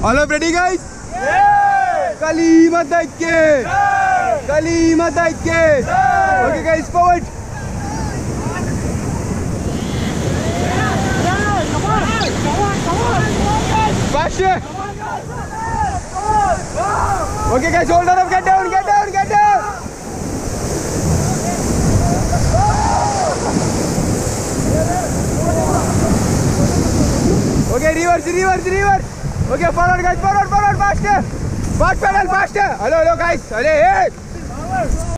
All of ready, guys? Yeah! Kalimat Aikke! Yeah! Kalimat Aikke! Yeah! Okay, guys, forward! Faster! Okay, guys, hold on up, get down, get down, get down! Okay, reverse, reverse, reverse! Okay, forward, guys, forward, forward, faster! Fast pedal, faster! Hello, hello, guys! Hey, hey!